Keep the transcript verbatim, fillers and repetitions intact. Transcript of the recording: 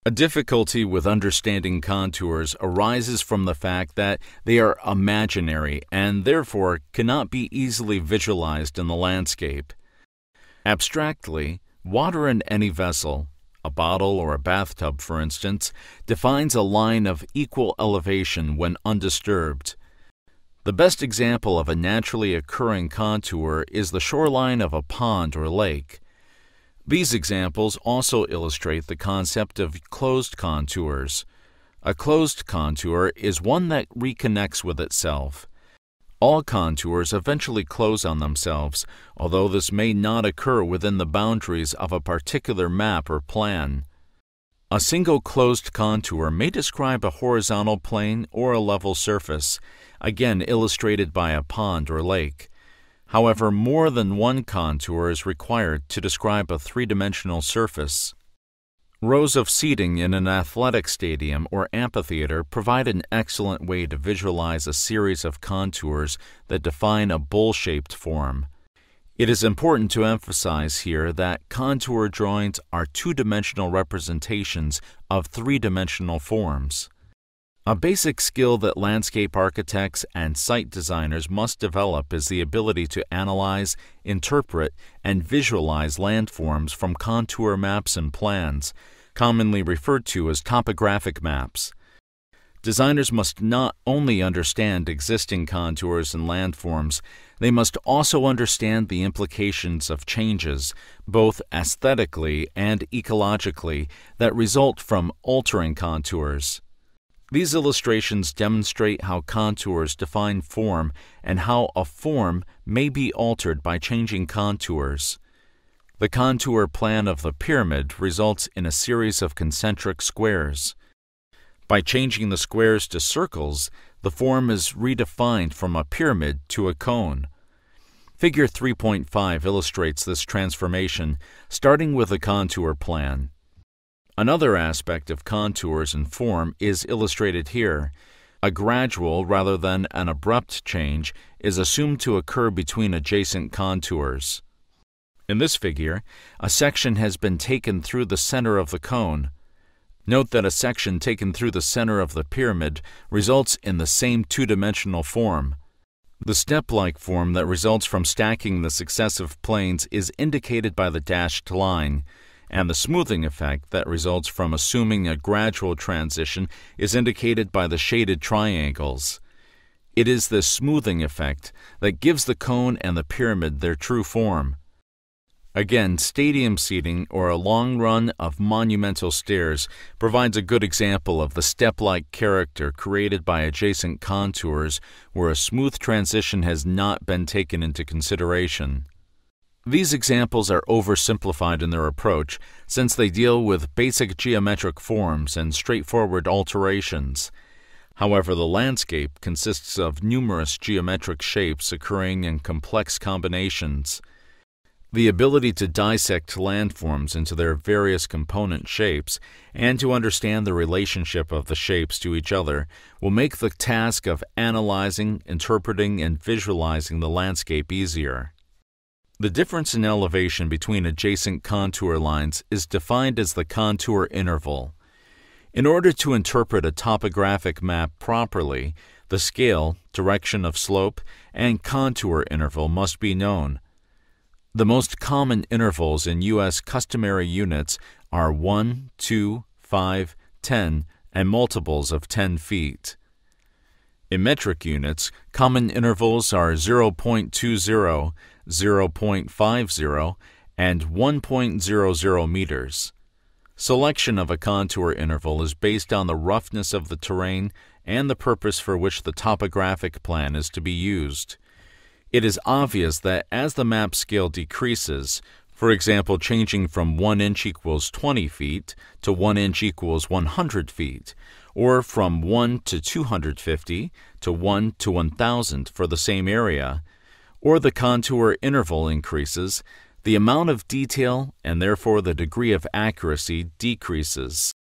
A difficulty with understanding contours arises from the fact that they are imaginary and therefore cannot be easily visualized in the landscape. Abstractly, water in any vessel, a bottle or a bathtub for instance, defines a line of equal elevation when undisturbed. The best example of a naturally occurring contour is the shoreline of a pond or lake. These examples also illustrate the concept of closed contours. A closed contour is one that reconnects with itself. All contours eventually close on themselves, although this may not occur within the boundaries of a particular map or plan. A single closed contour may describe a horizontal plane or a level surface, again illustrated by a pond or lake. However, more than one contour is required to describe a three-dimensional surface. Rows of seating in an athletic stadium or amphitheater provide an excellent way to visualize a series of contours that define a bowl-shaped form. It is important to emphasize here that contour drawings are two-dimensional representations of three-dimensional forms. A basic skill that landscape architects and site designers must develop is the ability to analyze, interpret, and visualize landforms from contour maps and plans, commonly referred to as topographic maps. Designers must not only understand existing contours and landforms, they must also understand the implications of changes, both aesthetically and ecologically, that result from altering contours. These illustrations demonstrate how contours define form and how a form may be altered by changing contours. The contour plan of the pyramid results in a series of concentric squares. By changing the squares to circles, the form is redefined from a pyramid to a cone. Figure three point five illustrates this transformation, starting with the contour plan. Another aspect of contours and form is illustrated here. A gradual rather than an abrupt change is assumed to occur between adjacent contours. In this figure, a section has been taken through the center of the cone. Note that a section taken through the center of the pyramid results in the same two-dimensional form. The step-like form that results from stacking the successive planes is indicated by the dashed line, and the smoothing effect that results from assuming a gradual transition is indicated by the shaded triangles. It is this smoothing effect that gives the cone and the pyramid their true form. Again, stadium seating or a long run of monumental stairs provides a good example of the step-like character created by adjacent contours where a smooth transition has not been taken into consideration. These examples are oversimplified in their approach since they deal with basic geometric forms and straightforward alterations. However, the landscape consists of numerous geometric shapes occurring in complex combinations. The ability to dissect landforms into their various component shapes and to understand the relationship of the shapes to each other will make the task of analyzing, interpreting, and visualizing the landscape easier. The difference in elevation between adjacent contour lines is defined as the contour interval. In order to interpret a topographic map properly, the scale, direction of slope, and contour interval must be known. The most common intervals in U S customary units are one, two, five, ten, and multiples of ten feet. In metric units, common intervals are zero point two zero, zero point five zero, and one point zero zero meters. Selection of a contour interval is based on the roughness of the terrain and the purpose for which the topographic plan is to be used. It is obvious that as the map scale decreases, for example changing from one inch equals twenty feet to one inch equals one hundred feet, or from one to two hundred fifty to one to one thousand for the same area, or the contour interval increases, the amount of detail and therefore the degree of accuracy decreases.